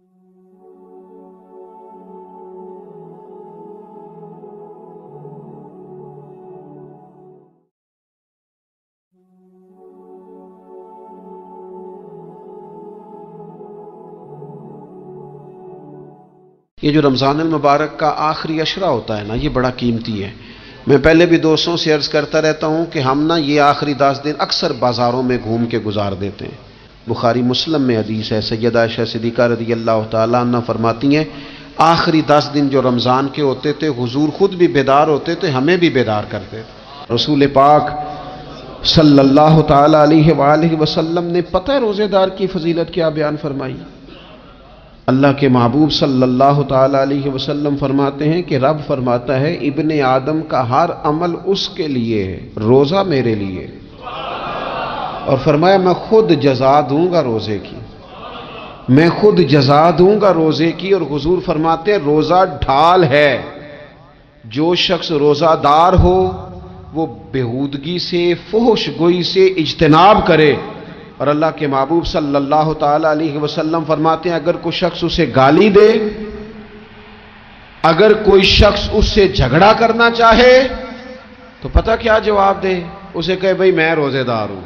یہ جو رمضان المبارک کا آخری عشرہ ہوتا ہے نا، یہ بڑا قیمتی ہے۔ میں پہلے بھی دوستوں سے عرض کرتا رہتا ہوں کہ ہم نا یہ آخری 10 دن اکثر بازاروں میں گھوم کے گزار دیتے ہیں۔ بخاری مسلم میں حدیث ہے، سیدہ عائشہ صدیقہ رضی اللہ تعالیٰ عنہ فرماتی ہیں، آخری 10 دن جو رمضان کے ہوتے تھے حضور خود بھی بیدار ہوتے تھے، ہمیں بھی بیدار کرتے تھے۔ رسول پاک صلی اللہ تعالیٰ علیہ وآلہ وسلم نے پتہ ہے روزے دار کی فضیلت کیا بیان فرمائی؟ اللہ کے محبوب صلی اللہ تعالیٰ علیہ وسلم فرماتے ہیں کہ رب فرماتا ہے ابن آدم کا ہر عمل اس کے لیے ہے، روزہ میرے لیے، اور فرمایا میں خود جزا دوں گا روزے کی، میں خود جزا دوں گا روزے کی۔ اور حضور فرماتے ہیں روزہ ڈھال ہے، جو شخص روزہ دار ہو وہ بےہودگی سے، فحش گوئی سے اجتناب کرے۔ اور اللہ کے محبوب صلی اللہ تعالیٰ علیہ وسلم فرماتے ہیں اگر کوئی شخص اسے گالی دے، اگر کوئی شخص اس سے جھگڑا کرنا چاہے تو پتہ کیا جواب دے؟ اسے کہے بھئی میں روزے دار ہوں،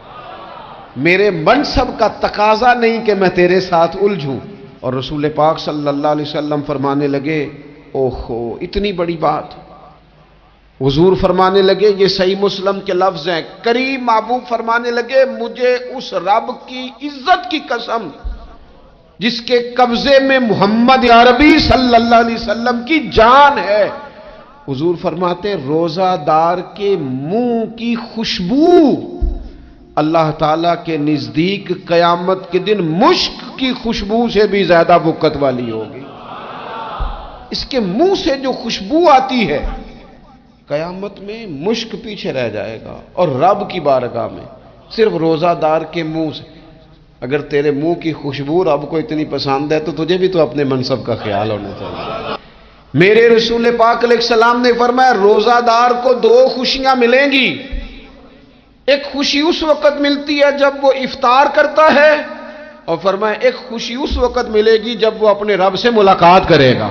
میرے منصب کا تقاضا نہیں کہ میں تیرے ساتھ الجھوں۔ اور رسول پاک صلی اللہ علیہ وسلم فرمانے لگے اوہو اتنی بڑی بات۔ حضور فرمانے لگے، یہ صحیح مسلم کے لفظ ہیں، کریم محبوب فرمانے لگے مجھے اس رب کی عزت کی قسم جس کے قبضے میں محمد عربی صلی اللہ علیہ وسلم کی جان ہے، حضور فرماتے ہیں روزہ دار کے منہ کی خوشبو اللہ تعالیٰ کے نزدیک قیامت کے دن مشک کی خوشبو سے بھی زیادہ بکت والی ہوگی۔ اس کے منہ سے جو خوشبو آتی ہے قیامت میں مشک پیچھے رہ جائے گا، اور رب کی بارگاہ میں صرف روزہ دار کے منہ سے۔ اگر تیرے منہ کی خوشبو رب کو اتنی پسند ہے تو تجھے بھی تو اپنے منصب کا خیال ہونا چاہیے۔ میرے رسول پاک علیہ السلام نے فرمایا روزہ دار کو 2 خوشیاں ملیں گی، ایک خوشی اس وقت ملتی ہے جب وہ افطار کرتا ہے، اور فرمایا ایک خوشی اس وقت ملے گی جب وہ اپنے رب سے ملاقات کرے گا،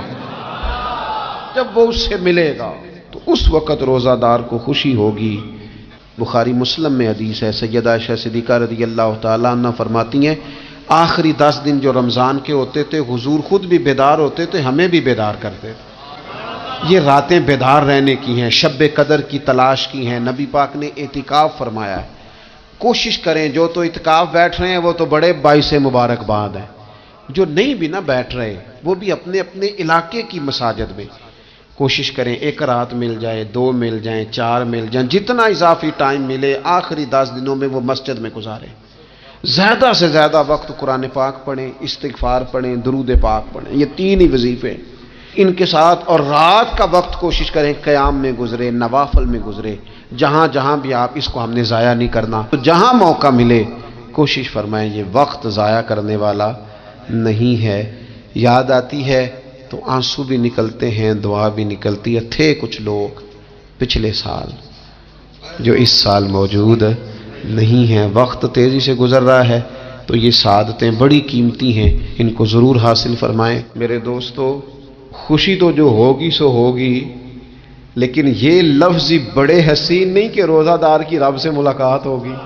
جب وہ اس سے ملے گا تو اس وقت روزہ دار کو خوشی ہوگی۔ بخاری مسلم میں حدیث ہے، سیدہ عائشہ صدیقہ رضی اللہ تعالیٰ عنہ فرماتی ہیں آخری 10 دن جو رمضان کے ہوتے تھے حضور خود بھی بیدار ہوتے تھے، ہمیں بھی بیدار کرتے تھے۔ یہ راتیں بیدار رہنے کی ہیں، شب قدر کی تلاش کی ہیں۔ نبی پاک نے اعتکاف فرمایا ہے، کوشش کریں جو تو اعتکاف بیٹھ رہے ہیں وہ تو بڑے باعث مبارکباد ہیں، جو نہیں بھی نہ بیٹھ رہے وہ بھی اپنے اپنے علاقے کی مساجد میں کوشش کریں، 1 رات مل جائے، 2 مل جائیں، 4 مل جائیں، جتنا اضافی ٹائم ملے آخری 10 دنوں میں وہ مسجد میں گزاریں۔ زیادہ سے زیادہ وقت قرآن پاک پڑھیں، استغفار پڑھیں، درود پاک پڑھیں، یہ 3 ہی وظیفے ان کے ساتھ۔ اور رات کا وقت کوشش کریں قیام میں گزرے، نوافل میں گزرے، جہاں جہاں بھی آپ اس کو ہم نے ضائع نہیں کرنا، تو جہاں موقع ملے کوشش فرمائیں، یہ وقت ضائع کرنے والا نہیں ہے۔ یاد آتی ہے تو آنسو بھی نکلتے ہیں، دعا بھی نکلتی ہے۔ تھے کچھ لوگ پچھلے سال جو اس سال موجود نہیں ہیں، وقت تیزی سے گزر رہا ہے، تو یہ سعادتیں بڑی قیمتی ہیں، ان کو ضرور حاصل فرمائیں۔ میرے دوستو خوشی تو جو ہوگی سو ہوگی، لیکن یہ لفظ بڑے حسین نہیں کہ روزہ دار کی رب سے ملاقات ہوگی،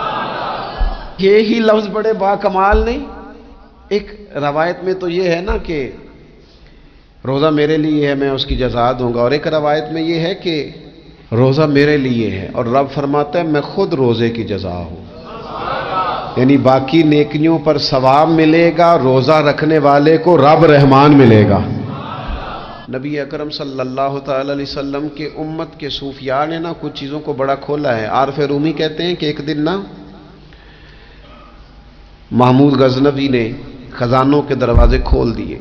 یہی لفظ بڑے باکمال نہیں؟ ایک روایت میں تو یہ ہے نا کہ روزہ میرے لیے ہے میں اس کی جزا دوں گا، اور ایک روایت میں یہ ہے کہ روزہ میرے لیے ہے اور رب فرماتا ہے میں خود روزے کی جزا ہوں، یعنی باقی نیکیوں پر ثواب ملے گا، روزہ رکھنے والے کو رب رحمان ملے گا۔ نبی اکرم صلی اللہ تعالی علیہ وسلم کے امت کے صوفیاء نے نا کچھ چیزوں کو بڑا کھولا ہے۔ عارف رومی کہتے ہیں کہ ایک دن نا محمود غزنوی نے خزانوں کے دروازے کھول دیے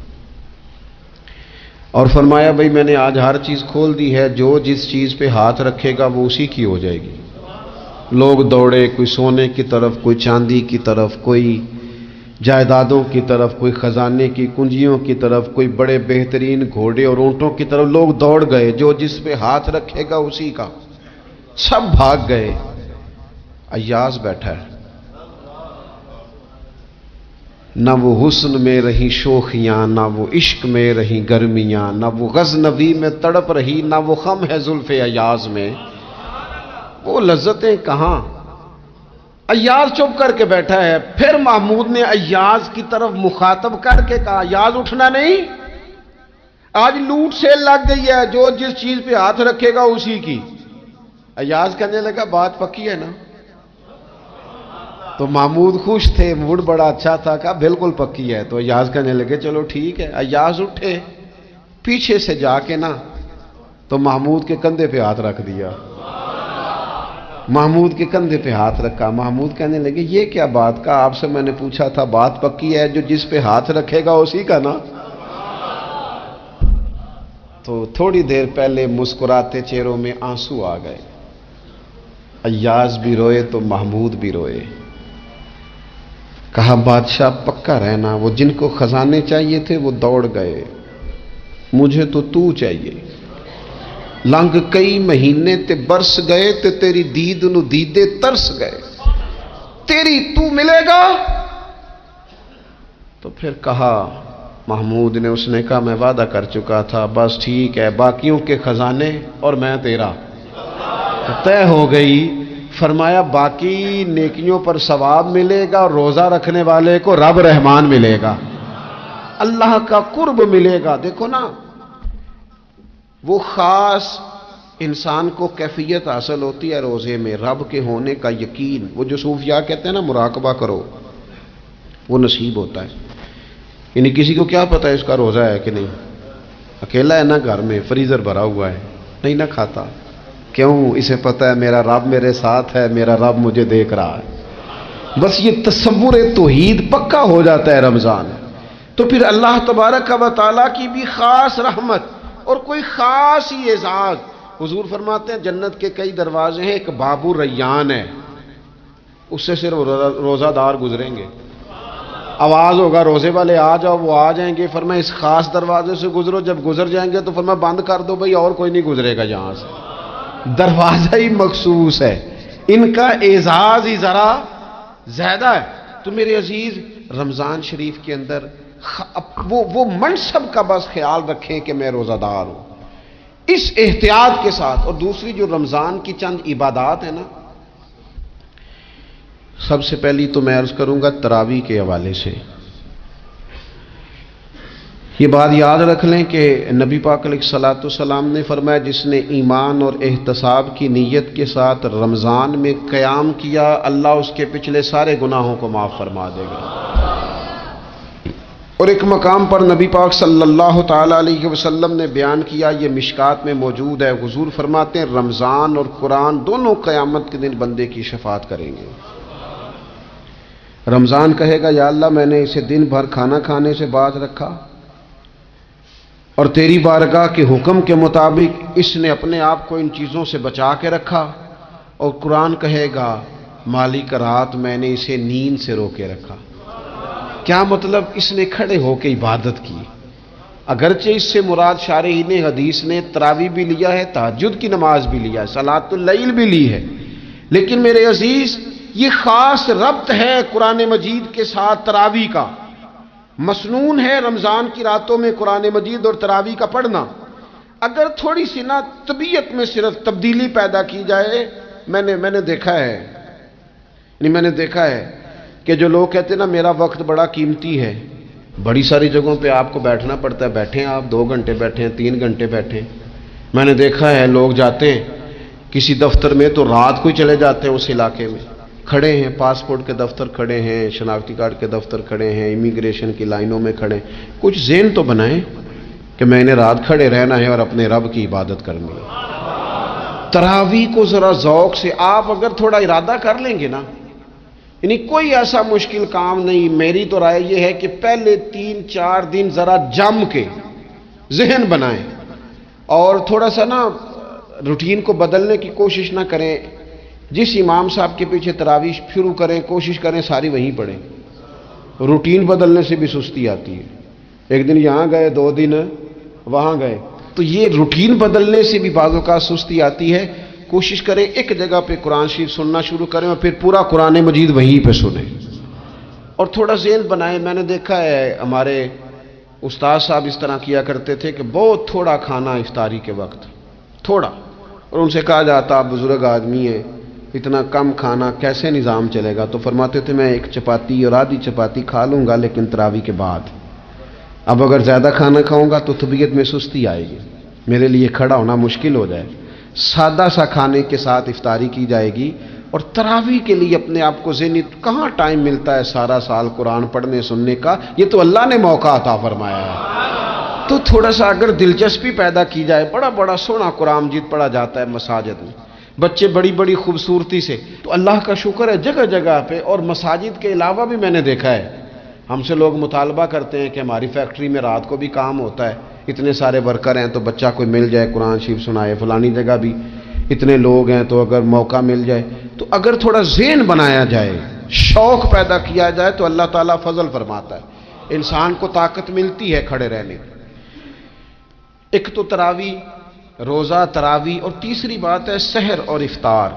اور فرمایا بھئی میں نے آج ہر چیز کھول دی ہے، جو جس چیز پہ ہاتھ رکھے گا وہ اسی کی ہو جائے گی۔ لوگ دوڑے، کوئی سونے کی طرف، کوئی چاندی کی طرف، کوئی جائیدادوں کی طرف، کوئی خزانے کی کنجیوں کی طرف، کوئی بڑے بہترین گھوڑے اور اونٹوں کی طرف، لوگ دوڑ گئے، جو جس پہ ہاتھ رکھے گا اسی کا۔ سب بھاگ گئے، ایاز بیٹھا ہے، نہ وہ حسن میں رہی شوخیاں، نہ وہ عشق میں رہی گرمیاں، نہ وہ غزنوی میں تڑپ رہی، نہ وہ خم ہے زلف ایاز میں، وہ لذتیں کہاں۔ ایاز چپ کر کے بیٹھا ہے، پھر محمود نے ایاز کی طرف مخاطب کر کے کہا ایاز اٹھنا نہیں، آج لوٹ سیل لگ گئی ہے، جو جس چیز پہ ہاتھ رکھے گا اسی کی۔ ایاز کہنے لگا بات پکی ہے نا؟ تو محمود خوش تھے، موڈ بڑا اچھا تھا، کہا بالکل پکی ہے۔ تو ایاز کہنے لگے چلو ٹھیک ہے۔ ایاز اٹھے، پیچھے سے جا کے نا تو محمود کے کندھے پہ ہاتھ رکھ دیا، محمود کے کندھے پہ ہاتھ رکھا۔ محمود کہنے لگے یہ کیا بات کا، آپ سے میں نے پوچھا تھا بات پکی ہے، جو جس پہ ہاتھ رکھے گا اسی کا نا۔ تو تھوڑی دیر پہلے مسکراتے چہروں میں آنسو آ گئے، ایاز بھی روئے تو محمود بھی روئے۔ کہا بادشاہ پکا رہنا، وہ جن کو خزانے چاہیے تھے وہ دوڑ گئے، مجھے تو چاہیے۔ لنگ کئی مہینے تے برس گئے تے تیری دید نو دیدے ترس گئے، تیری تو ملے گا۔ تو پھر کہا محمود نے، اس نے کہا میں وعدہ کر چکا تھا، بس ٹھیک ہے، باقیوں کے خزانے اور میں تیرا طے ہو گئی۔ فرمایا باقی نیکیوں پر ثواب ملے گا، اور روزہ رکھنے والے کو رب رحمان ملے گا، اللہ کا قرب ملے گا۔ دیکھو نا، وہ خاص انسان کو کیفیت حاصل ہوتی ہے روزے میں، رب کے ہونے کا یقین۔ وہ جو صوفیاء کہتے ہیں نا مراقبہ کرو، وہ نصیب ہوتا ہے۔ یعنی کسی کو کیا پتا ہے اس کا روزہ ہے کہ نہیں، اکیلا ہے نا گھر میں، فریزر بھرا ہوا ہے، نہیں نہ کھاتا، کیوں؟ اسے پتا ہے میرا رب میرے ساتھ ہے، میرا رب مجھے دیکھ رہا ہے۔ بس یہ تصور توحید پکا ہو جاتا ہے رمضان، تو پھر اللہ تبارک و تعالیٰ کی بھی خاص رحمت اور کوئی خاص ہی اعزاز۔ حضور فرماتے ہیں جنت کے کئی دروازے ہیں، ایک باب الریان ہے، اس سے صرف روزہ دار گزریں گے۔ آواز ہوگا روزے والے آ جاؤ، وہ آ جائیں گے، فرمایا اس خاص دروازے سے گزرو، جب گزر جائیں گے تو فرمایا بند کر دو بھئی، اور کوئی نہیں گزرے گا یہاں سے، دروازہ ہی مخصوص ہے، ان کا اعزاز ہی ذرا زیادہ ہے۔ تو میرے عزیز رمضان شریف کے اندر وہ منصب کا بس خیال رکھیں کہ میں روزہ دار ہوں، اس احتیاط کے ساتھ۔ اور دوسری جو رمضان کی چند عبادات ہیں نا، سب سے پہلی تو میں عرض کروں گا تراویح کے حوالے سے۔ یہ بات یاد رکھ لیں کہ نبی پاک علیہ الصلوۃ والسلام نے فرمایا جس نے ایمان اور احتساب کی نیت کے ساتھ رمضان میں قیام کیا، اللہ اس کے پچھلے سارے گناہوں کو معاف فرما دے گا۔ اور ایک مقام پر نبی پاک صلی اللہ تعالی علیہ وسلم نے بیان کیا، یہ مشکات میں موجود ہے، حضور فرماتے ہیں رمضان اور قرآن دونوں قیامت کے دن بندے کی شفاعت کریں گے۔ رمضان کہے گا یا اللہ میں نے اسے دن بھر کھانا کھانے سے باز رکھا، اور تیری بارگاہ کے حکم کے مطابق اس نے اپنے آپ کو ان چیزوں سے بچا کے رکھا۔ اور قرآن کہے گا مالک رات میں نے اسے نیند سے روکے رکھا۔ کیا مطلب؟ اس نے کھڑے ہو کے عبادت کی، اگرچہ اس سے مراد شارحین حدیث نے تراویح بھی لیا ہے، تہجد کی نماز بھی لیا ہے، صلاۃ اللیل بھی لی ہے، لیکن میرے عزیز یہ خاص ربط ہے قرآن مجید کے ساتھ تراویح کا۔ مسنون ہے رمضان کی راتوں میں قرآن مجید اور تراویح کا پڑھنا۔ اگر تھوڑی سی نا طبیعت میں صرف تبدیلی پیدا کی جائے، میں نے دیکھا ہے کہ جو لوگ کہتے ہیں نا میرا وقت بڑا قیمتی ہے، بڑی ساری جگہوں پہ آپ کو بیٹھنا پڑتا ہے، بیٹھیں آپ 2 گھنٹے بیٹھیں، 3 گھنٹے بیٹھیں۔ میں نے دیکھا ہے لوگ جاتے ہیں کسی دفتر میں تو رات کو ہی چلے جاتے ہیں اس علاقے میں، کھڑے ہیں، پاسپورٹ کے دفتر کھڑے ہیں، شناختی کارڈ کے دفتر کھڑے ہیں، امیگریشن کی لائنوں میں کھڑے ہیں۔ کچھ ذہن تو بنائیں کہ میں نے رات کھڑے رہنا ہے اور اپنے رب کی عبادت کرنی ہے۔ تراویح کو ذرا ذوق سے آپ اگر تھوڑا ارادہ کر لیں گے نا، یعنی کوئی ایسا مشکل کام نہیں۔ میری تو رائے یہ ہے کہ پہلے 3-4 دن ذرا جم کے ذہن بنائیں، اور تھوڑا سا نا روٹین کو بدلنے کی کوشش نہ کریں۔ جس امام صاحب کے پیچھے تراویح شروع کریں، کوشش کریں ساری وہیں پڑھیں۔ روٹین بدلنے سے بھی سستی آتی ہے، ایک دن یہاں گئے، 2 دن وہاں گئے، تو یہ روٹین بدلنے سے بھی بعض اوقات سستی آتی ہے۔ کوشش کریں ایک جگہ پہ قرآن شریف سننا شروع کریں اور پھر پورا قرآن مجید وہیں پہ سنیں، اور تھوڑا ذہن بنائیں. میں نے دیکھا ہے ہمارے استاد صاحب اس طرح کیا کرتے تھے کہ بہت تھوڑا کھانا افطاری کے وقت، تھوڑا. اور ان سے کہا جاتا آپ بزرگ آدمی ہیں، اتنا کم کھانا کیسے نظام چلے گا؟ تو فرماتے تھے میں ایک چپاتی اور آدھی چپاتی کھا لوں گا لیکن تراویح کے بعد. اب اگر زیادہ کھانا کھاؤں گا تو طبیعت میں سستی آئے گی، میرے لیے کھڑا ہونا مشکل ہو جائے. سادہ سا کھانے کے ساتھ افطاری کی جائے گی. اور تراویح کے لیے اپنے آپ کو ذہنی کہاں ٹائم ملتا ہے سارا سال قرآن پڑھنے سننے کا؟ یہ تو اللہ نے موقع عطا فرمایا ہے. تو تھوڑا سا اگر دلچسپی پیدا کی جائے، بڑا بڑا سونا قرآن مجید پڑھا جاتا ہے مساجد میں، بچے بڑی بڑی خوبصورتی سے. تو اللہ کا شکر ہے جگہ جگہ پہ. اور مساجد کے علاوہ بھی میں نے دیکھا ہے، ہم سے لوگ مطالبہ کرتے ہیں کہ ہماری فیکٹری میں رات کو بھی کام ہوتا ہے، اتنے سارے ورکر ہیں تو بچہ کوئی مل جائے قرآن شریف سنائے، فلانی جگہ بھی اتنے لوگ ہیں تو اگر موقع مل جائے. تو اگر تھوڑا ذہن بنایا جائے، شوق پیدا کیا جائے تو اللہ تعالیٰ فضل فرماتا ہے، انسان کو طاقت ملتی ہے کھڑے رہنے کی. ایک تو تراویح، روزہ، تراویح، اور تیسری بات ہے سحر اور افطار.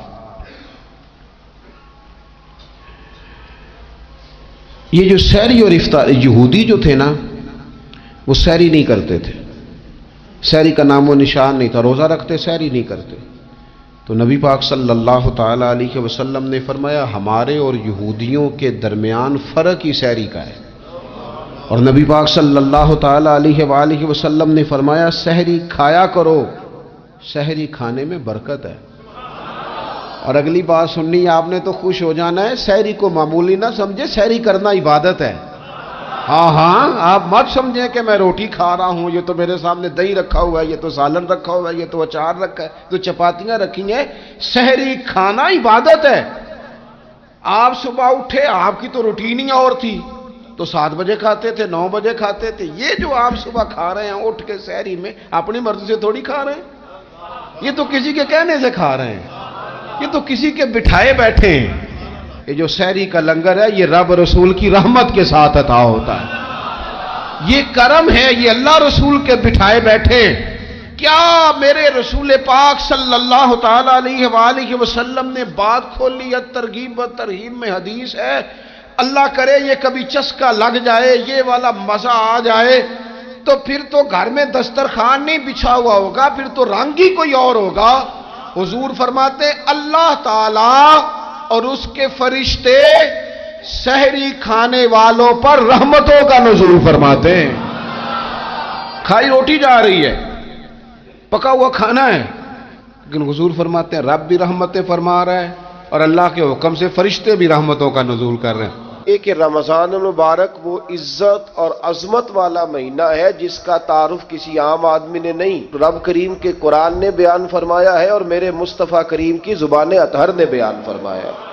یہ جو سحری اور افطار، یہودی جو تھے نا وہ سحری نہیں کرتے تھے، سحری کا نام و نشان نہیں تھا. روزہ رکھتے، سحری نہیں کرتے. تو نبی پاک صلی اللہ تعالی علیہ وسلم نے فرمایا ہمارے اور یہودیوں کے درمیان فرق ہی سحری کا ہے. اور نبی پاک صلی اللہ تعالی علیہ وآلہ وسلم نے فرمایا سحری کھایا کرو، سحری کھانے میں برکت ہے. اور اگلی بات سننی آپ نے تو خوش ہو جانا ہے، سحری کو معمولی نہ سمجھے، سحری کرنا عبادت ہے. ہاں آپ مت سمجھیں کہ میں روٹی کھا رہا ہوں، یہ تو میرے سامنے دہی رکھا ہوا ہے، یہ تو سالن رکھا ہوا ہے، یہ تو اچار رکھا ہے، تو چپاتیاں رکھی ہیں. سحری کھانا عبادت ہے. آپ صبح اٹھے، آپ کی تو روٹین ہی اور تھی، تو 7 بجے کھاتے تھے، 9 بجے کھاتے تھے. یہ جو آپ صبح کھا رہے ہیں اٹھ کے سحری میں، اپنی مرضی سے تھوڑی کھا رہے ہیں، یہ تو کسی کے کہنے سے کھا رہے ہیں، یہ تو کسی کے بٹھائے بیٹھے ہیں. یہ جو سحری کا لنگر ہے یہ رب رسول کی رحمت کے ساتھ عطا ہوتا ہے، یہ کرم ہے، یہ اللہ رسول کے بٹھائے بیٹھے. کیا میرے رسول پاک صلی اللہ تعالی علیہ وآلہ وسلم نے بات کھولی ہے، ترغیب و ترہیب میں حدیث ہے. اللہ کرے یہ کبھی چسکا لگ جائے، یہ والا مزہ آ جائے تو پھر تو گھر میں دسترخوان نہیں بچھا ہوا ہوگا، پھر تو رنگ ہی کوئی اور ہوگا. حضور فرماتے اللہ تعالی اور اس کے فرشتے سحری کھانے والوں پر رحمتوں کا نزول فرماتے ہیں. کھائی روٹی جا رہی ہے، پکا ہوا کھانا ہے، لیکن حضور فرماتے ہیں رب بھی رحمتیں فرما رہا ہے اور اللہ کے حکم سے فرشتے بھی رحمتوں کا نزول کر رہے ہیں. ایک رمضان المبارک وہ عزت اور عظمت والا مہینہ ہے جس کا تعارف کسی عام آدمی نے نہیں، رب کریم کے قرآن نے بیان فرمایا ہے اور میرے مصطفیٰ کریم کی زبان اطہر نے بیان فرمایا ہے.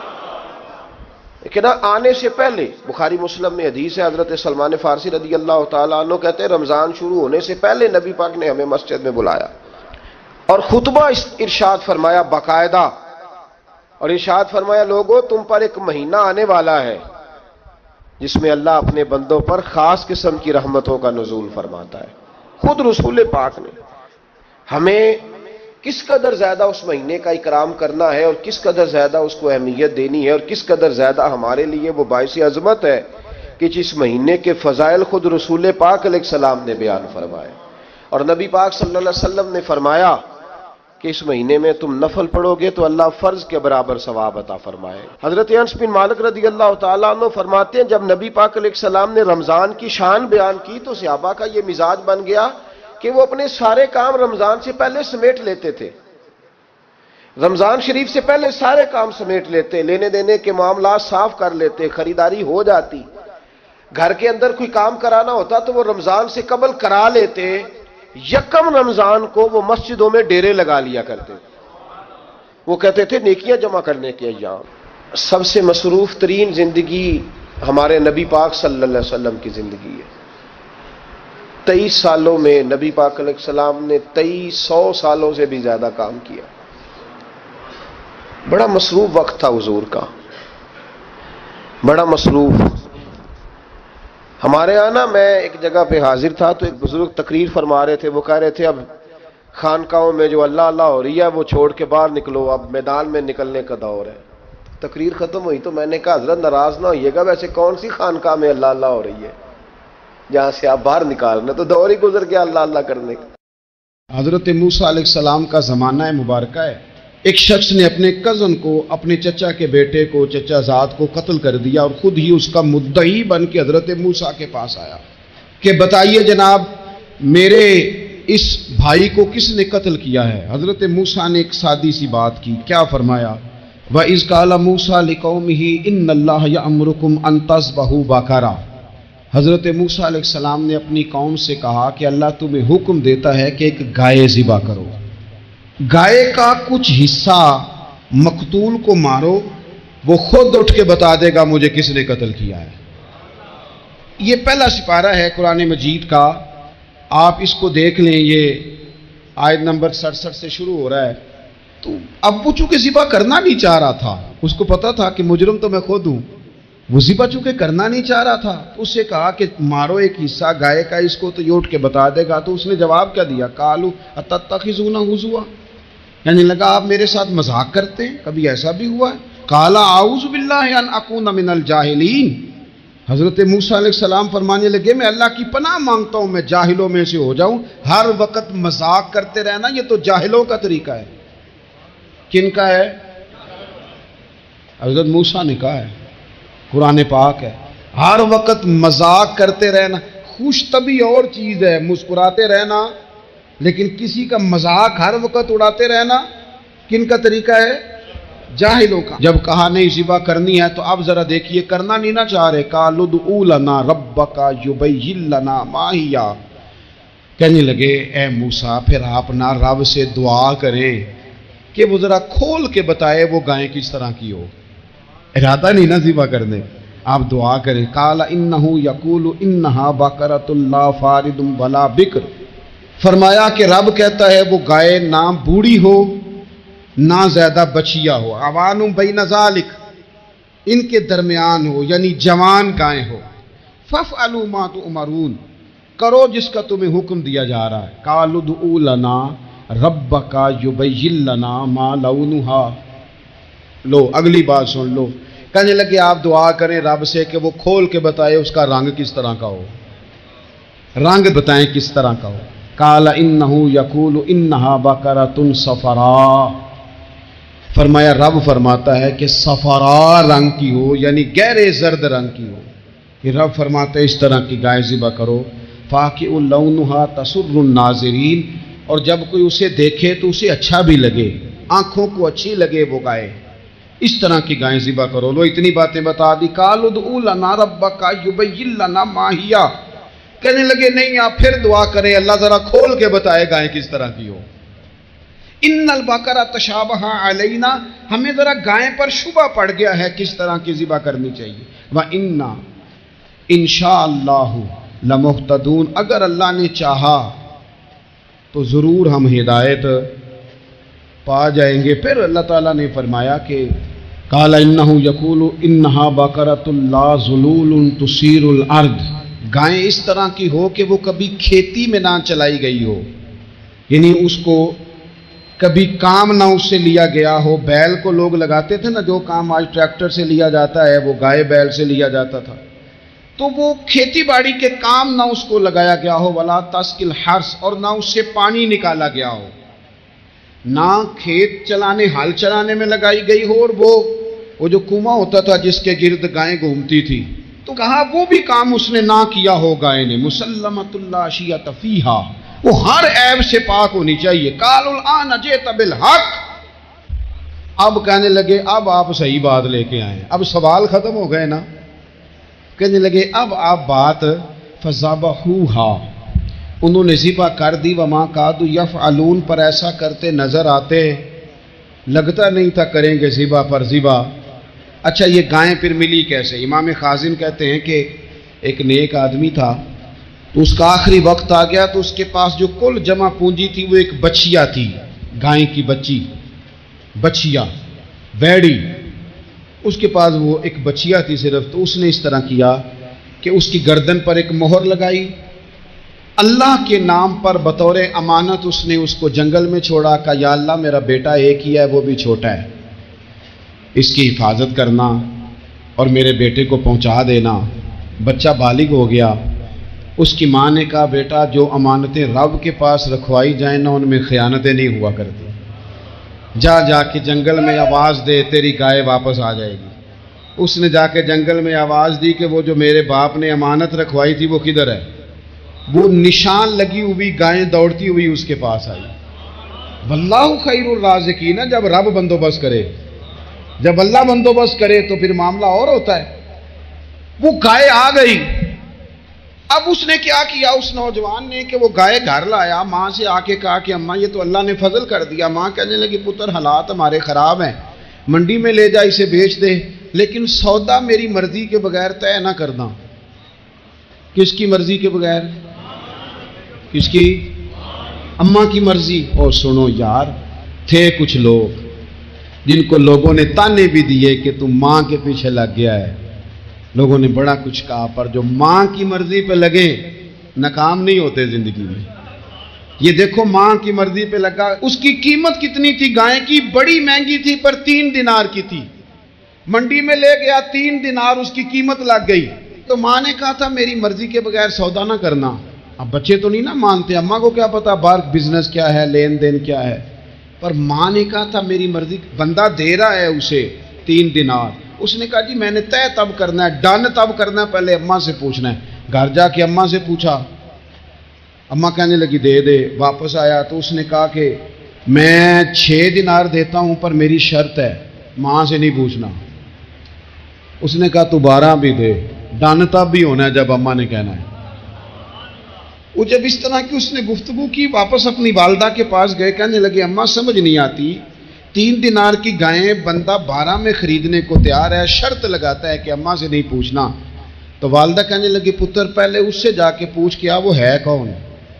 لیکن آنے سے پہلے بخاری مسلم میں حدیث ہے، حضرت سلمان فارسی رضی اللہ تعالیٰ عنہ کہتے ہیں رمضان شروع ہونے سے پہلے نبی پاک نے ہمیں مسجد میں بلایا اور خطبہ ارشاد فرمایا باقاعدہ، اور ارشاد فرمایا لوگوں تم پر ایک مہینہ آنے والا ہے جس میں اللہ اپنے بندوں پر خاص قسم کی رحمتوں کا نزول فرماتا ہے. خود رسول پاک نے ہمیں کس قدر زیادہ اس مہینے کا اکرام کرنا ہے اور کس قدر زیادہ اس کو اہمیت دینی ہے اور کس قدر زیادہ ہمارے لیے وہ باعث عظمت ہے کہ جس مہینے کے فضائل خود رسول پاک علیہ السلام نے بیان فرمائے. اور نبی پاک صلی اللہ علیہ وسلم نے فرمایا کہ اس مہینے میں تم نفل پڑھو گے تو اللہ فرض کے برابر ثواب عطا فرمائے. حضرت انس بن مالک رضی اللہ تعالیٰ عنہ فرماتے ہیں جب نبی پاک علیہ السلام نے رمضان کی شان بیان کی تو صحابہ کا یہ مزاج بن گیا کہ وہ اپنے سارے کام رمضان سے پہلے سمیٹ لیتے تھے، رمضان شریف سے پہلے سارے کام سمیٹ لیتے، لینے دینے کے معاملات صاف کر لیتے، خریداری ہو جاتی، گھر کے اندر کوئی کام کرانا ہوتا تو وہ رمضان سے قبل کرا لیتے. یکم رمضان کو وہ مسجدوں میں ڈیرے لگا لیا کرتے، وہ کہتے تھے نیکیاں جمع کرنے کے ایام. سب سے مصروف ترین زندگی ہمارے نبی پاک صلی اللہ علیہ وسلم کی زندگی ہے. 23 سالوں میں نبی پاک علیہ السلام نے 2300 سالوں سے بھی زیادہ کام کیا. بڑا مصروف وقت تھا حضور کا، بڑا مصروف. ہمارے یہاں نا میں ایک جگہ پہ حاضر تھا تو ایک بزرگ تقریر فرما رہے تھے، وہ کہہ رہے تھے اب خانقاہوں میں جو اللہ اللہ ہو رہی ہے وہ چھوڑ کے باہر نکلو، اب میدان میں نکلنے کا دور ہے. تقریر ختم ہوئی تو میں نے کہا حضرت ناراض نہ ہوئیے گا، ویسے کون سی خانقاہ میں اللہ اللہ ہو رہی ہے جہاں سے آپ باہر نکالنا، تو دور ہی گزر گیا اللہ اللہ کرنے کا۔ حضرت موسیٰ علیہ السلام کا زمانہ مبارکہ ہے، ایک شخص نے اپنے کزن کو، اپنے چچا کے بیٹے کو، چچا زاد کو قتل کر دیا اور خود ہی اس کا مدعی بن کے حضرت موسیٰ کے پاس آیا کہ بتائیے جناب میرے اس بھائی کو کس نے قتل کیا ہے؟ حضرت موسیٰ نے ایک سادی سی بات کی، کیا فرمایا؟ وَإِذْ قَالَ مُوسَىٰ لِقَوْمِهِ إِنَّ اللَّهَ يَأْمُرُكُمْ أَن تَذْبَحُوا بَقَرَةً۔ حضرت موسیٰ علیہ السلام نے اپنی قوم سے کہا کہ اللہ تمہیں حکم دیتا ہے کہ ایک گائے ذبح کرو، گائے کا کچھ حصہ مقتول کو مارو، وہ خود اٹھ کے بتا دے گا مجھے کس نے قتل کیا ہے۔ یہ پہلا سپارہ ہے قرآن مجید کا، آپ اس کو دیکھ لیں، یہ آیت نمبر 67 سے شروع ہو رہا ہے۔ تو اب وہ چونکہ ذبح کرنا نہیں چاہ رہا تھا، اس کو پتا تھا کہ مجرم تو میں خود ہوں، وہ ذبح چونکہ کرنا نہیں چاہ رہا تھا، اس سے کہا کہ مارو ایک حصہ گائے کا، اس کو تو یہ اٹھ کے بتا دے گا۔ تو اس نے جواب کیا دیا؟ قالوا اتتخذون ہزوا، یعنی لگا آپ میرے ساتھ مذاق کرتے ہیں، کبھی ایسا بھی ہوا ہے؟ قال اعوذ باللہ ان اکون من الجاہلین، حضرت موسیٰ علیہ السلام فرمانے لگے میں اللہ کی پناہ مانگتا ہوں میں جاہلوں میں سے ہو جاؤں۔ ہر وقت مذاق کرتے رہنا یہ تو جاہلوں کا طریقہ ہے۔ کن کا ہے؟ حضرت موسیٰ نے کہا ہے، قرآن پاک ہے، ہر وقت مذاق کرتے رہنا۔ خوش طبعی اور چیز ہے، مسکراتے رہنا، لیکن کسی کا مذاق ہر وقت اڑاتے رہنا کن کا طریقہ ہے؟ جاہلوں کا۔ جب کہا نہیں ذبح کرنی ہے تو اب ذرا دیکھیے کرنا نہیں نہ چاہ رہے، قالوا ادع لنا ربک یبین لنا ما ہی، کہنے لگے اے موسیٰ پھر آپ نہ رب سے دعا کریں کہ وہ ذرا کھول کے بتائے وہ گائے کس طرح کی ہو، ارادہ نہیں نہ ذبح کرنے، آپ دعا کریں۔ قال انہ یقول انہا بقرۃ لا فارض ولا بکر، فرمایا کہ رب کہتا ہے وہ گائے نہ بوڑھی ہو نہ زیادہ بچیا ہو، عوان بین ذالک، ان کے درمیان ہو، یعنی جوان گائے ہو۔ فافعلوا ما تؤمرون، کرو جس کا تمہیں حکم دیا جا رہا ہے۔ قالوا ادع لنا ربک یبین لنا ما لونھا، لو اگلی بات سن لو، کہنے لگے آپ دعا کریں رب سے کہ وہ کھول کے بتائے اس کا رنگ کس طرح کا ہو، رنگ بتائیں کس طرح کا ہو۔ قال انہ یقول انہا بقرۃ صفراء، فرمایا رب فرماتا ہے کہ صفراء رنگ کی ہو، یعنی گہرے زرد رنگ کی ہو۔ کہ رب فرماتا ہے اس طرح کی گائے ذبح کرو۔ فاقع لونھا تسر الناظرین، اور جب کوئی اسے دیکھے تو اسے اچھا بھی لگے، آنکھوں کو اچھی لگے وہ گائے، اس طرح کی گائیں ذبح کرو۔ لو اتنی باتیں بتا دی۔ قالوا ادع لنا ربک یبین لنا ما ہی، کہنے لگے نہیں آپ پھر دعا کریں اللہ ذرا کھول کے بتائے گائیں کس طرح کی ہو۔ ان البقرہ تشابہ علینا، ہمیں ذرا گائیں پر شبہ پڑ گیا ہے کس طرح کی ذبح کرنی چاہیے۔ وَإِنَّا انشاءاللہ لمہتدون، اگر اللہ نے چاہا تو ضرور ہم ہدایت پا جائیں گے۔ پھر اللہ تعالیٰ نے فرمایا کہ قال انہ یقول انہا بقرۃ لا ذلول تثیر الارض، گائیں اس طرح کی ہو کہ وہ کبھی کھیتی میں نہ چلائی گئی ہو، یعنی اس کو کبھی کام نہ اس سے لیا گیا ہو۔ بیل کو لوگ لگاتے تھے نا، جو کام آج ٹریکٹر سے لیا جاتا ہے وہ گائے بیل سے لیا جاتا تھا، تو وہ کھیتی باڑی کے کام نہ اس کو لگایا گیا ہو۔ ولا تسقی الحرث، اور نہ اس سے پانی نکالا گیا ہو، نہ کھیت چلانے ہل چلانے میں لگائی گئی ہو، اور وہ جو کنواں ہوتا تھا جس کے گرد گائیں گھومتی تھی، تو کہا وہ بھی کام اس نے نہ کیا ہو گائے نے۔ مسلمۃ لا شیۃ فیہا، وہ ہر عیب سے پاک ہونی چاہیے۔ قالوا الآن جئت بالحق، اب کہنے لگے اب آپ صحیح بات لے کے آئے، اب سوال ختم ہو گئے نا، کہنے لگے اب آپ بات فذبحوہا، انہوں نے ذبح کر دی۔ وما کادوا یفعلون، پر ایسا کرتے نظر آتے، لگتا نہیں تھا کریں گے ذبح پر ذبح۔ اچھا یہ گائیں پھر ملی کیسے؟ امام خازن کہتے ہیں کہ ایک نیک آدمی تھا، تو اس کا آخری وقت آ گیا، تو اس کے پاس جو کل جمع پونجی تھی وہ ایک بچیا تھی، گائیں کی بچی، بچیا بیڑی، اس کے پاس وہ ایک بچیا تھی صرف۔ تو اس نے اس طرح کیا کہ اس کی گردن پر ایک مہر لگائی، اللہ کے نام پر بطور امانت اس نے اس کو جنگل میں چھوڑا، کہا یا اللہ میرا بیٹا ایک ہی ہے وہ بھی چھوٹا ہے، اس کی حفاظت کرنا اور میرے بیٹے کو پہنچا دینا۔ بچہ بالغ ہو گیا، اس کی ماں نے کہا بیٹا جو امانتیں رب کے پاس رکھوائی جائیں نا ان میں خیانتیں نہیں ہوا کرتی، جا کے جنگل میں آواز دے تیری گائے واپس آ جائے گی۔ اس نے جا کے جنگل میں آواز دی کہ وہ جو میرے باپ نے امانت رکھوائی تھی وہ کدھر ہے؟ وہ نشان لگی ہوئی گائیں دوڑتی ہوئی اس کے پاس آئی۔ واللہ خیر الرازقین، جب رب بندوبست کرے، جب اللہ بندوبست کرے تو پھر معاملہ اور ہوتا ہے۔ وہ گائے آ گئی۔ اب اس نے کیا کیا اس نوجوان نے کہ وہ گائے گھر لایا، ماں سے آ کے کہا کہ اماں یہ تو اللہ نے فضل کر دیا۔ ماں کہنے لگی پتر حالات ہمارے خراب ہیں، منڈی میں لے جا اسے بیچ دے، لیکن سودا میری مرضی کے بغیر طے نہ کرنا۔ کس کی مرضی کے بغیر؟ کس کی؟ اماں کی مرضی۔ اور سنو یار، تھے کچھ لوگ جن کو لوگوں نے تانے بھی دیے کہ تم ماں کے پیچھے لگ گیا ہے، لوگوں نے بڑا کچھ کہا، پر جو ماں کی مرضی پہ لگے ناکام نہیں ہوتے زندگی میں۔ یہ دیکھو ماں کی مرضی پہ لگا۔ اس کی قیمت کتنی تھی گائے کی؟ بڑی مہنگی تھی، پر 3 دینار کی تھی۔ منڈی میں لے گیا، 3 دینار اس کی قیمت لگ گئی۔ تو ماں نے کہا تھا میری مرضی کے بغیر سودا نہ کرنا۔ اب بچے تو نہیں نا مانتے، اماں کو کیا پتا باہر بزنس کیا ہے، لین دین کیا ہے، پر ماں نے کہا تھا میری مرضی۔ بندہ دے رہا ہے اسے 3 دینار، اس نے کہا جی میں نے طے تب کرنا ہے، ڈن تب کرنا ہے، پہلے اماں سے پوچھنا ہے۔ گھر جا کے اماں سے پوچھا، اماں کہنے لگی دے دے۔ واپس آیا تو اس نے کہا کہ میں 6 دینار دیتا ہوں پر میری شرط ہے، ماں سے نہیں پوچھنا۔ اس نے کہا تو 12 بھی دے، ڈن تب بھی ہونا ہے جب اماں نے کہنا ہے۔ وہ جب اس طرح کی اس نے گفتگو کی، واپس اپنی والدہ کے پاس گئے، کہنے لگے اماں سمجھ نہیں آتی، 3 دینار کی گائیں بندہ 12 میں خریدنے کو تیار ہے، شرط لگاتا ہے کہ اماں سے نہیں پوچھنا۔ تو والدہ کہنے لگی پتر پہلے اس سے جا کے پوچھ کیا وہ ہے کون؟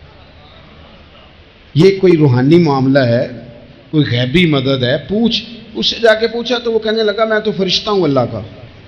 یہ کوئی روحانی معاملہ ہے، کوئی غیبی مدد ہے، پوچھ۔ اس سے جا کے پوچھا تو وہ کہنے لگا میں تو فرشتہ ہوں اللہ کا،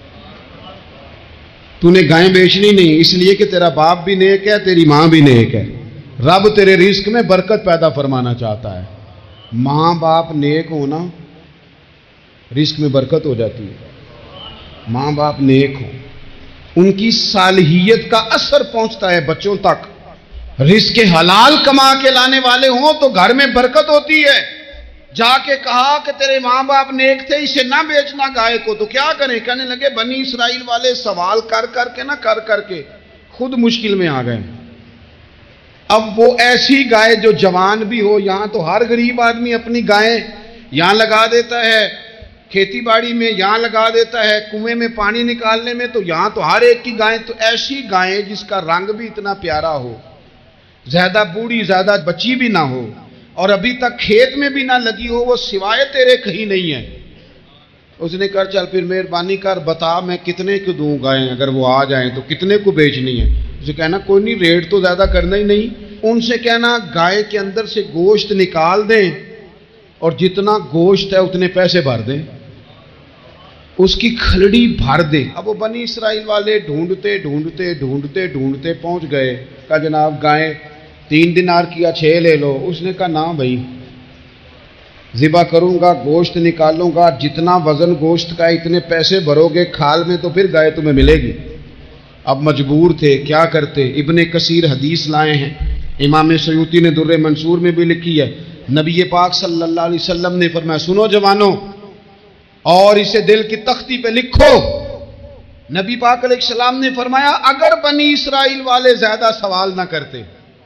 تو نے گائیں بیچنی نہیں، اس لیے کہ تیرا باپ بھی نیک ہے، تیری ماں بھی نیک ہے، رب تیرے رزق میں برکت پیدا فرمانا چاہتا ہے۔ ماں باپ نیک ہونا رزق میں برکت ہو جاتی ہے۔ ماں باپ نیک ہو، ان کی صالحیت کا اثر پہنچتا ہے بچوں تک۔ رزق حلال کما کے لانے والے ہوں تو گھر میں برکت ہوتی ہے۔ جا کے کہا کہ تیرے ماں باپ نیک تھے، اسے نہ بیچنا گائے کو، تو کیا کریں؟ کہنے لگے بنی اسرائیل والے سوال کر کر کے خود مشکل میں آ گئے۔ اب وہ ایسی گائے جو جوان بھی ہو، یہاں تو ہر غریب آدمی اپنی گائیں یہاں لگا دیتا ہے، کھیتی باڑی میں یہاں لگا دیتا ہے، کنویں میں پانی نکالنے میں، تو یہاں تو ہر ایک کی گائیں، تو ایسی گائیں جس کا رنگ بھی اتنا پیارا ہو، زیادہ بوڑھی زیادہ بچی بھی نہ ہو، اور ابھی تک کھیت میں بھی نہ لگی ہو، وہ سوائے تیرے کہیں نہیں ہے۔ اس نے کہا چل پھر مہربانی کر بتا میں کتنے کو دوں گائیں، اگر وہ آ جائیں تو کتنے کو بیچنی ہے؟ اسے کہنا کوئی نہیں، ریٹ تو زیادہ کرنا ہی نہیں، ان سے کہنا گائے کے اندر سے گوشت نکال دیں اور جتنا گوشت ہے اتنے پیسے بھر دیں، اس کی کھلڑی بھر دیں۔ اب وہ بنی اسرائیل والے ڈھونڈتے پہنچ گئے، کہا جناب گائیں 3 دینار کیا 6 لے لو۔ اس نے کہا نہ بھائی، ذبح کروں گا، گوشت نکالوں گا، جتنا وزن گوشت کا اتنے پیسے بھرو گے کھال میں تو پھر گائے تمہیں ملے گی۔ اب مجبور تھے، کیا کرتے؟ ابن کثیر حدیث لائے ہیں، امام سیوطی نے در منصور میں بھی لکھی ہے، نبی پاک صلی اللہ علیہ وسلم نے فرمایا سنو جوانوں اور اسے دل کی تختی پہ لکھو، نبی پاک علیہ السلام نے فرمایا اگر بنی اسرائیل والے زیادہ سوال نہ کرتے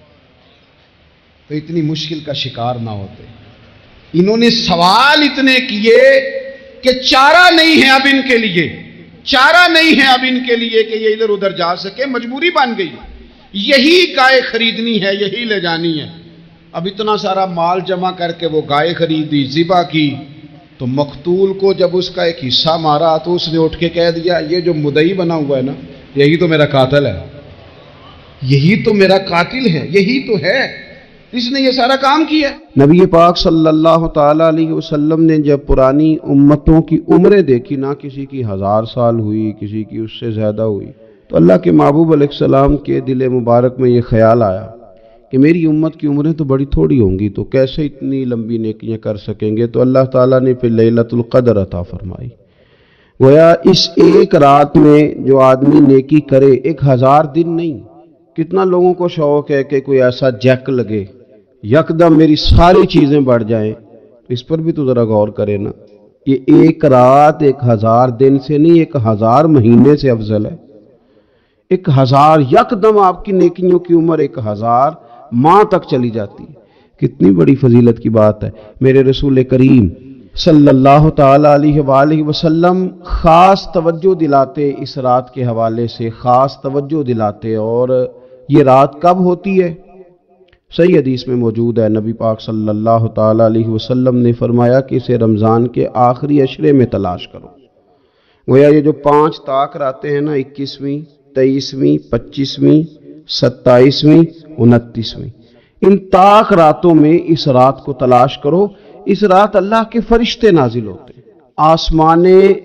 تو اتنی مشکل کا شکار نہ ہوتے۔ انہوں نے سوال اتنے کیے کہ چارہ نہیں ہے اب ان کے لیے، چارہ نہیں ہے اب ان کے لیے کہ یہ ادھر ادھر جا سکے، مجبوری بن گئی، یہی گائے خریدنی ہے، یہی لے جانی ہے۔ اب اتنا سارا مال جمع کر کے وہ گائے خریدی، ذبح کی، تو مقتول کو جب اس کا ایک حصہ مارا تو اس نے اٹھ کے کہہ دیا یہ جو مدعی بنا ہوا ہے نا یہی تو میرا قاتل ہے، یہی تو میرا قاتل ہے، یہی تو ہے، اس نے یہ سارا کام کیا۔ نبی پاک صلی اللہ تعالی علیہ وسلم نے جب پرانی امتوں کی عمریں دیکھی، نہ کسی کی 1000 سال ہوئی، کسی کی اس سے زیادہ ہوئی، تو اللہ کے محبوب علیہ السلام کے دل مبارک میں یہ خیال آیا کہ میری امت کی عمریں تو بڑی تھوڑی ہوں گی، تو کیسے اتنی لمبی نیکیاں کر سکیں گے؟ تو اللہ تعالیٰ نے پھر لیلۃ القدر عطا فرمائی۔ گویا اس ایک رات میں جو آدمی نیکی کرے، 1000 دن نہیں، کتنا لوگوں کو شوق ہے کہ کوئی ایسا جیک لگے، یکدم میری ساری چیزیں بڑھ جائیں، اس پر بھی تو ذرا غور کرے نا۔ یہ ایک رات 1000 دن سے نہیں، 1000 مہینے سے افضل ہے۔ 1000 یکدم آپ کی نیکیوں کی عمر 1000 ماہ تک چلی جاتی ہے، کتنی بڑی فضیلت کی بات ہے۔ میرے رسول کریم صلی اللہ تعالی علیہ وآلہ وسلم خاص توجہ دلاتے، اس رات کے حوالے سے خاص توجہ دلاتے، اور یہ رات کب ہوتی ہے؟ صحیح حدیث میں موجود ہے، نبی پاک صلی اللہ تعالی علیہ وسلم نے فرمایا کہ اسے رمضان کے آخری عشرے میں تلاش کرو۔ گویا یہ جو 5 طاق راتیں ہیں نا، 21ویں، 23ویں، 25ویں، 27ویں، 29ویں، ان طاق راتوں میں اس رات کو تلاش کرو۔ اس رات اللہ کے فرشتے نازل ہوتے ہیں، آسمان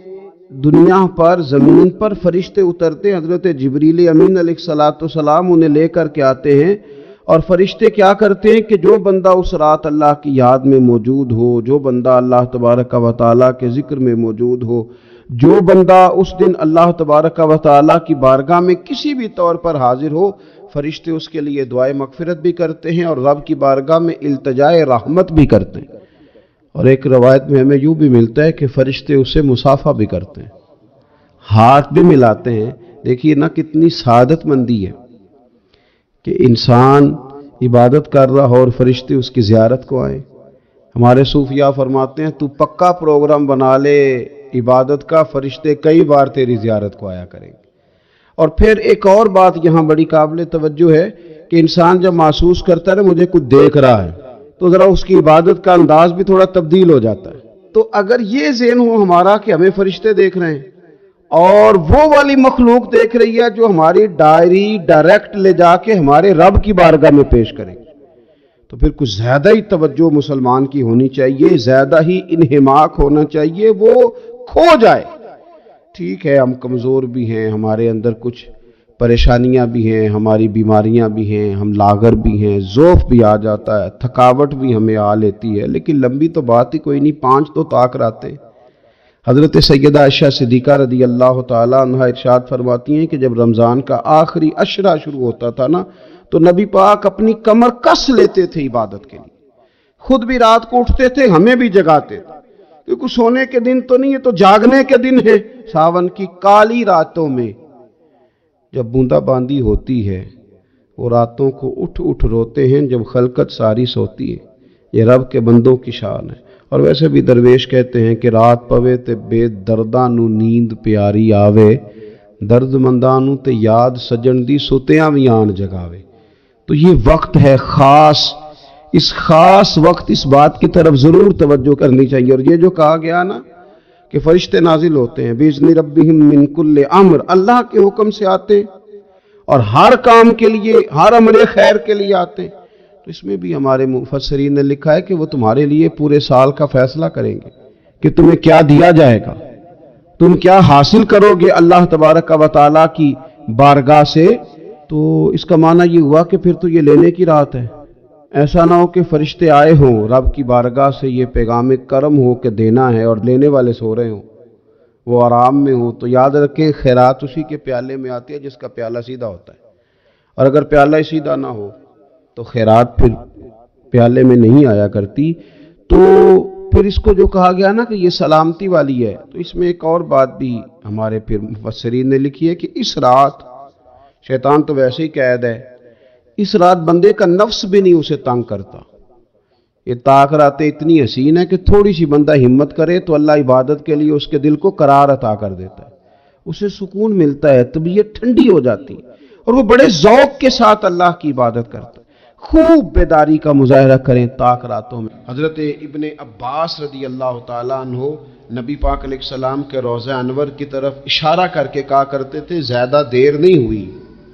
دنیا پر، زمین پر فرشتے اترتے ہیں، حضرت جبریل امین علیہ السلام انہیں لے کر کے آتے ہیں، اور فرشتے کیا کرتے ہیں کہ جو بندہ اس رات اللہ کی یاد میں موجود ہو، جو بندہ اللہ تبارک و تعالیٰ کے ذکر میں موجود ہو، جو بندہ اس دن اللہ تبارک و تعالیٰ کی بارگاہ میں کسی بھی طور پر حاضر ہو، فرشتے اس کے لیے دعائے مغفرت بھی کرتے ہیں اور رب کی بارگاہ میں التجائے رحمت بھی کرتے ہیں۔ اور ایک روایت میں ہمیں یوں بھی ملتا ہے کہ فرشتے اسے مصافحہ بھی کرتے ہیں، ہاتھ بھی ملاتے ہیں۔ دیکھیے نا کتنی سعادت مندی ہے کہ انسان عبادت کر رہا ہو اور فرشتے اس کی زیارت کو آئیں۔ ہمارے صوفیاء فرماتے ہیں تو پکا پروگرام بنا لے عبادت کا، فرشتے کئی بار تیری زیارت کو آیا کریں گے۔ اور پھر ایک اور بات یہاں بڑی قابل توجہ ہے کہ انسان جب محسوس کرتا ہے مجھے کچھ دیکھ رہا ہے، تو ذرا اس کی عبادت کا انداز بھی تھوڑا تبدیل ہو جاتا ہے۔ تو اگر یہ ذہن ہو ہمارا کہ ہمیں فرشتے دیکھ رہے ہیں اور وہ والی مخلوق دیکھ رہی ہے جو ہماری ڈائری ڈائریکٹ لے جا کے ہمارے رب کی بارگاہ میں پیش کرے، تو پھر کچھ زیادہ ہی توجہ مسلمان کی ہونی چاہیے، زیادہ ہی انہماک ہونا چاہیے، وہ کھو جائے۔ ٹھیک ہے ہم کمزور بھی ہیں، ہمارے اندر کچھ پریشانیاں بھی ہیں، ہماری بیماریاں بھی ہیں، ہم لاغر بھی ہیں، ذوف بھی آ جاتا ہے، تھکاوٹ بھی ہمیں آ لیتی ہے، لیکن لمبی تو بات ہی کوئی نہیں، 5 تو طاق راتیں۔ حضرت سیدہ عائشہ صدیقہ رضی اللہ تعالیٰ عنہا ارشاد فرماتی ہیں کہ جب رمضان کا آخری عشرہ شروع ہوتا تھا نا، تو نبی پاک اپنی کمر کس لیتے تھے عبادت کے لیے، خود بھی رات کو اٹھتے تھے، ہمیں بھی جگاتے تھے، کیونکہ سونے کے دن تو نہیں ہے، تو جاگنے کے دن ہے۔ ساون کی کالی راتوں میں جب بوندا باندی ہوتی ہے، وہ راتوں کو اٹھ اٹھ روتے ہیں جب خلقت ساری سوتی ہے۔ یہ رب کے بندوں کی شان ہے۔ اور ویسے بھی درویش کہتے ہیں کہ رات پوے تے بے درداں نو نیند پیاری آوے، درد منداں نو تے یاد سجن دی سوتیاں وی آن جگاوے۔ تو یہ وقت ہے خاص، اس خاص وقت اس بات کی طرف ضرور توجہ کرنی چاہیے۔ اور یہ جو کہا گیا نا کہ فرشتے نازل ہوتے ہیں بِإِذْنِ رَبِّهِمْ مِنْ كُلِّ امر، اللہ کے حکم سے آتے ہیں اور ہر کام کے لیے، ہر امر خیر کے لیے آتے ہیں۔ تو اس میں بھی ہمارے مفسرین نے لکھا ہے کہ وہ تمہارے لیے پورے سال کا فیصلہ کریں گے کہ تمہیں کیا دیا جائے گا، تم کیا حاصل کرو گے اللہ تبارک و تعالیٰ کی بارگاہ سے۔ تو اس کا معنی یہ ہوا کہ پھر تو یہ لینے کی رات ہے۔ ایسا نہ ہو کہ فرشتے آئے ہوں رب کی بارگاہ سے یہ پیغام کرم ہو کہ دینا ہے اور لینے والے سو رہے ہوں، وہ آرام میں ہوں۔ تو یاد رکھیں خیرات اسی کے پیالے میں آتی ہے جس کا پیالہ سیدھا ہوتا ہے، اور اگر پیالہ ہی سیدھا نہ ہو تو خیرات پھر پیالے میں نہیں آیا کرتی۔ تو پھر اس کو جو کہا گیا نا کہ یہ سلامتی والی ہے، تو اس میں ایک اور بات بھی ہمارے پھر مفسرین نے لکھی ہے کہ اس رات، شیطان تو ویسے ہی قید ہے، اس رات بندے کا نفس بھی نہیں اسے تنگ کرتا۔ یہ طاق راتیں اتنی حسین ہے کہ تھوڑی سی بندہ ہمت کرے تو اللہ عبادت کے لیے اس کے دل کو قرار عطا کر دیتا ہے، اسے سکون ملتا ہے، طبیعت ٹھنڈی ہو جاتی ہے، اور وہ بڑے ذوق کے ساتھ اللہ کی عبادت کرتا ہے۔ خوب بیداری کا مظاہرہ کریں طاق راتوں میں۔ حضرت ابن عباس رضی اللہ تعالیٰ عنہ نبی پاک علیہ السلام کے روضہ انور کی طرف اشارہ کر کے کہا کرتے تھے زیادہ دیر نہیں ہوئی،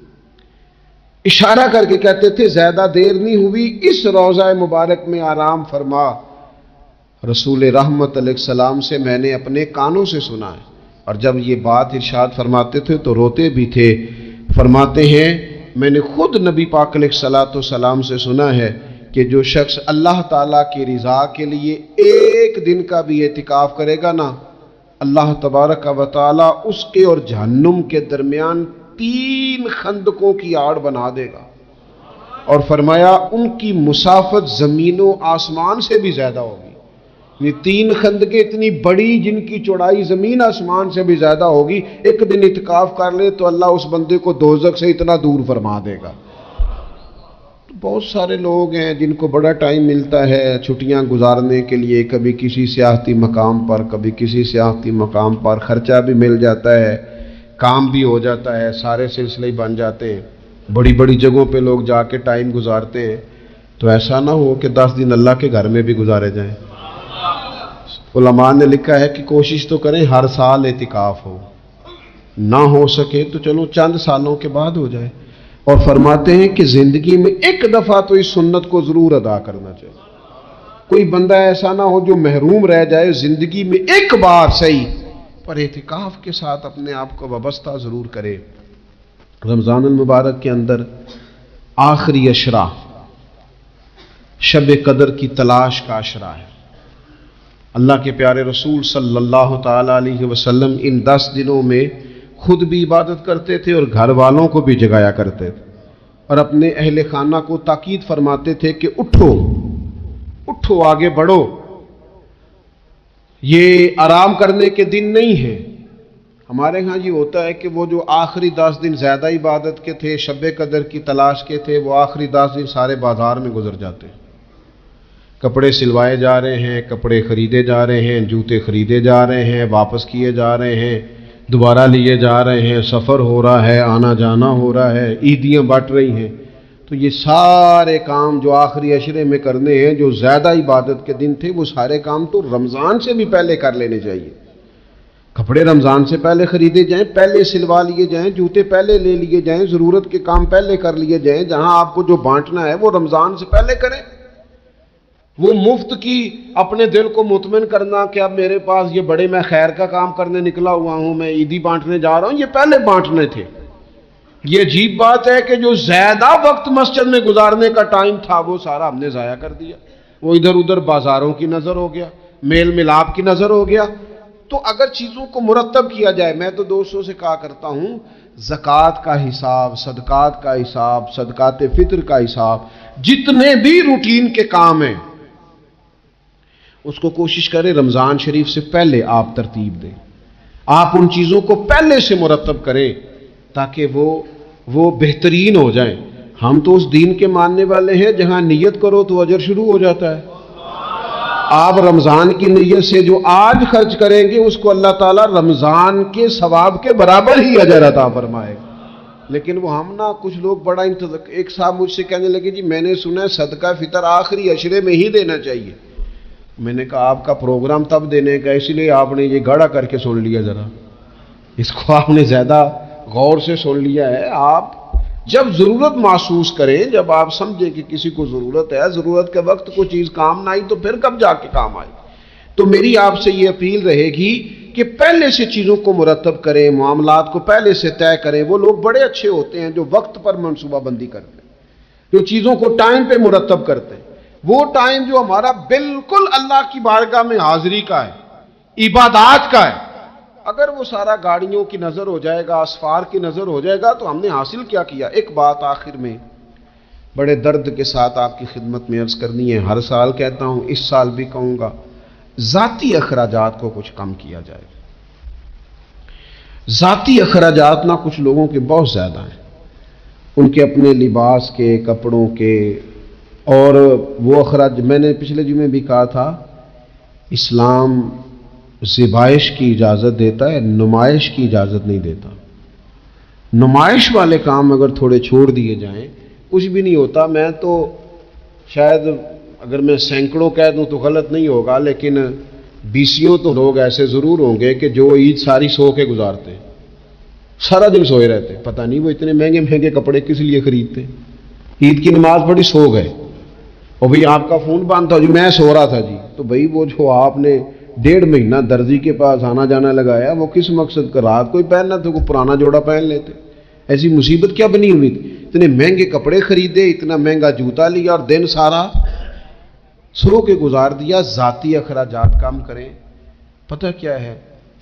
اشارہ کر کے کہتے تھے زیادہ دیر نہیں ہوئی، اس روضہ مبارک میں آرام فرما۔ رسول رحمت علیہ السلام سے میں نے اپنے کانوں سے سنا ہے، اور جب یہ بات ارشاد فرماتے تھے تو روتے بھی تھے۔ فرماتے ہیں میں نے خود نبی پاک علیہ السلام سے سنا ہے کہ جو شخص اللہ تعالیٰ کی رضا کے لیے ایک دن کا بھی اعتکاف کرے گا نا، اللہ تبارک و تعالی اس کے اور جہنم کے درمیان 3 خندقوں کی آڑ بنا دے گا، اور فرمایا ان کی مسافت زمین و آسمان سے بھی زیادہ ہوگی۔ یہ 3 خندقیں اتنی بڑی جن کی چوڑائی زمین آسمان سے بھی زیادہ ہوگی، ایک دن اعتکاف کر لے تو اللہ اس بندے کو دوزخ سے اتنا دور فرما دے گا۔ بہت سارے لوگ ہیں جن کو بڑا ٹائم ملتا ہے چھٹیاں گزارنے کے لیے، کبھی کسی سیاحتی مقام پر، کبھی کسی سیاحتی مقام پر، خرچہ بھی مل جاتا ہے، کام بھی ہو جاتا ہے، سارے سلسلے بن جاتے ہیں، بڑی بڑی جگہوں پہ لوگ جا کے ٹائم گزارتے ہیں۔ تو ایسا نہ ہو کہ 10 دن اللہ کے گھر میں بھی گزارے جائیں۔ علماء نے لکھا ہے کہ کوشش تو کریں ہر سال اعتکاف ہو، نہ ہو سکے تو چلو چند سالوں کے بعد ہو جائے، اور فرماتے ہیں کہ زندگی میں ایک دفعہ تو اس سنت کو ضرور ادا کرنا چاہیے۔ کوئی بندہ ایسا نہ ہو جو محروم رہ جائے، زندگی میں ایک بار صحیح پر اعتکاف کے ساتھ اپنے آپ کو وابستہ ضرور کرے۔ رمضان المبارک کے اندر آخری عشرہ شب قدر کی تلاش کا عشرہ ہے۔ اللہ کے پیارے رسول صلی اللہ تعالی علیہ وسلم ان 10 دنوں میں خود بھی عبادت کرتے تھے اور گھر والوں کو بھی جگایا کرتے تھے، اور اپنے اہل خانہ کو تاکید فرماتے تھے کہ اٹھو اٹھو، آگے بڑھو، یہ آرام کرنے کے دن نہیں ہیں۔ ہمارے ہاں یہ ہوتا ہے کہ وہ جو آخری 10 دن زیادہ عبادت کے تھے، شب قدر کی تلاش کے تھے، وہ آخری 10 دن سارے بازار میں گزر جاتے ہیں، کپڑے سلوائے جا رہے ہیں، کپڑے خریدے جا رہے ہیں، جوتے خریدے جا رہے ہیں، واپس کیے جا رہے ہیں، دوبارہ لیے جا رہے ہیں، سفر ہو رہا ہے، آنا جانا ہو رہا ہے، عیدیاں بٹ رہی ہیں۔ تو یہ سارے کام جو آخری عشرے میں کرنے ہیں، جو زیادہ عبادت کے دن تھے، وہ سارے کام تو رمضان سے بھی پہلے کر لینے چاہیے۔ کپڑے رمضان سے پہلے خریدے جائیں، پہلے سلوا لیے جائیں، جوتے پہلے لے لیے جائیں، ضرورت کے کام پہلے کر لیے جائیں، جہاں آپ کو جو بانٹنا ہے وہ رمضان سے پہلے کریں۔ وہ مفت کی اپنے دل کو مطمئن کرنا کہ اب میرے پاس یہ بڑے میں خیر کا کام کرنے نکلا ہوا ہوں، میں عیدی بانٹنے جا رہا ہوں، یہ پہلے بانٹنے تھے۔ یہ عجیب بات ہے کہ جو زیادہ وقت مسجد میں گزارنے کا ٹائم تھا وہ سارا ہم نے ضائع کر دیا، وہ ادھر ادھر بازاروں کی نظر ہو گیا، میل ملاپ کی نظر ہو گیا۔ تو اگر چیزوں کو مرتب کیا جائے، میں تو دوستوں سے کہا کرتا ہوں، زکوٰۃ کا حساب، صدقات کا حساب، صدقات فطر کا حساب، جتنے بھی روٹین کے کام ہیں اس کو کوشش کریں رمضان شریف سے پہلے آپ ترتیب دیں، آپ ان چیزوں کو پہلے سے مرتب کریں تاکہ وہ بہترین ہو جائیں۔ ہم تو اس دین کے ماننے والے ہیں جہاں نیت کرو تو اجر شروع ہو جاتا ہے۔ آپ رمضان کی نیت سے جو آج خرچ کریں گے اس کو اللہ تعالیٰ رمضان کے ثواب کے برابر ہی اجر عطا فرمائے گا۔ لیکن وہ ہم نہ، کچھ لوگ بڑا ایک صاحب مجھ سے کہنے لگے جی میں نے سنا ہے صدقہ فطر آخری عشرے میں ہی دینا چاہیے۔ میں نے کہا آپ کا پروگرام تب دینے کا، اس لیے آپ نے یہ گاڑا کر کے سن لیا، ذرا اس کو آپ نے زیادہ غور سے سن لیا ہے۔ آپ جب ضرورت محسوس کریں، جب آپ سمجھیں کہ کسی کو ضرورت ہے، ضرورت کے وقت کوئی چیز کام نہ آئی تو پھر کب جا کے کام آئی۔ تو میری آپ سے یہ اپیل رہے گی کہ پہلے سے چیزوں کو مرتب کریں، معاملات کو پہلے سے طے کریں۔ وہ لوگ بڑے اچھے ہوتے ہیں جو وقت پر منصوبہ بندی کرتے ہیں، جو چیزوں کو ٹائم پہ مرتب کرتے ہیں۔ وہ ٹائم جو ہمارا بالکل اللہ کی بارگاہ میں حاضری کا ہے، عبادات کا ہے، اگر وہ سارا گاڑیوں کی نظر ہو جائے گا، اسفار کی نظر ہو جائے گا تو ہم نے حاصل کیا کیا۔ ایک بات آخر میں بڑے درد کے ساتھ آپ کی خدمت میں عرض کرنی ہے، ہر سال کہتا ہوں، اس سال بھی کہوں گا، ذاتی اخراجات کو کچھ کم کیا جائے۔ ذاتی اخراجات نہ کچھ لوگوں کے بہت زیادہ ہیں، ان کے اپنے لباس کے، کپڑوں کے، اور وہ اخراج میں نے پچھلے جمعے بھی کہا تھا، اسلام ذبائش کی اجازت دیتا ہے، نمائش کی اجازت نہیں دیتا۔ نمائش والے کام اگر تھوڑے چھوڑ دیے جائیں کچھ بھی نہیں ہوتا۔ میں تو شاید اگر میں سینکڑوں کہہ دوں تو غلط نہیں ہوگا، لیکن 20 تو لوگ ایسے ضرور ہوں گے کہ جو عید ساری سو کے گزارتے ہیں، سارا دن سوئے رہتے ہیں، پتہ نہیں وہ اتنے مہنگے مہنگے کپڑے کس لیے خریدتے ہیں۔ عید کی نماز پڑھی، سو گئے، اور بھئی آپ کا فون بند تھا جی میں سو رہا تھا جی، تو بھئی وہ جو آپ نے 1.5 مہینہ درزی کے پاس آنا جانا لگایا، وہ کس مقصد کا؟ رات کوئی پہننا تھا، کوئی پرانا جوڑا پہن لیتے۔ ایسی مصیبت کیا بنی ہوئی تھی؟ اتنے مہنگے کپڑے خریدے، اتنا مہنگا جوتا لیا اور دن سارا سو کے گزار دیا۔ ذاتی اخراجات کم کریں۔ پتہ کیا ہے،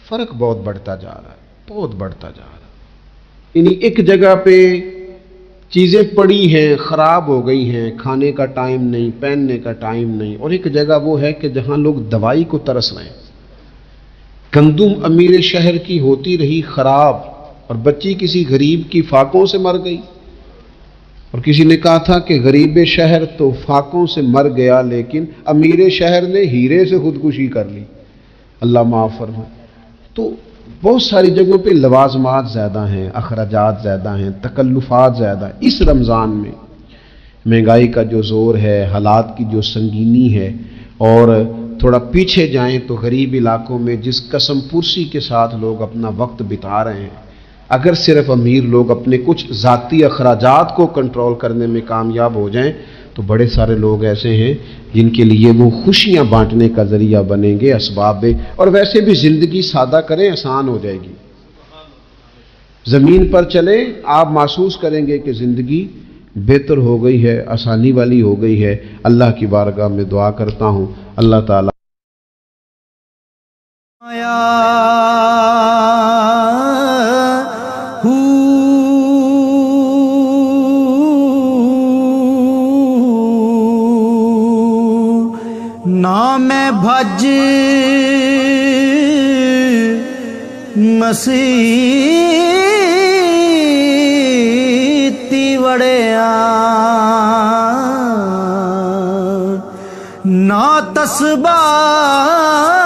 فرق بہت بڑھتا جا رہا ہے، بہت بڑھتا جا رہا ہے۔ یعنی ایک جگہ پہ چیزیں پڑی ہیں، خراب ہو گئی ہیں، کھانے کا ٹائم نہیں، پہننے کا ٹائم نہیں، اور ایک جگہ وہ ہے کہ جہاں لوگ دوائی کو ترس رہے ہیں۔ گندم امیر شہر کی ہوتی رہی خراب، اور بچی کسی غریب کی فاقوں سے مر گئی، اور کسی نے کہا تھا کہ غریب شہر تو فاقوں سے مر گیا لیکن امیر شہر نے ہیرے سے خودکشی کر لی، اللہ معاف فرمائے۔ تو بہت ساری جگہوں پہ لوازمات زیادہ ہیں، اخراجات زیادہ ہیں، تکلفات زیادہ ہیں۔ اس رمضان میں مہنگائی کا جو زور ہے، حالات کی جو سنگینی ہے، اور تھوڑا پیچھے جائیں تو غریب علاقوں میں جس قسم پرسی کے ساتھ لوگ اپنا وقت بتا رہے ہیں، اگر صرف امیر لوگ اپنے کچھ ذاتی اخراجات کو کنٹرول کرنے میں کامیاب ہو جائیں تو بڑے سارے لوگ ایسے ہیں جن کے لیے وہ خوشیاں بانٹنے کا ذریعہ بنیں گے، اسباب میں۔ اور ویسے بھی زندگی سادہ کریں، آسان ہو جائے گی۔ زمین پر چلیں، آپ محسوس کریں گے کہ زندگی بہتر ہو گئی ہے، آسانی والی ہو گئی ہے۔ اللہ کی بارگاہ میں دعا کرتا ہوں، اللہ تعالیٰ ਨਾ ਮੈਂ ਭਜ ਮਸੀਤੀ ਵੜਿਆ, ਨਾ ਤਸਬਾਹ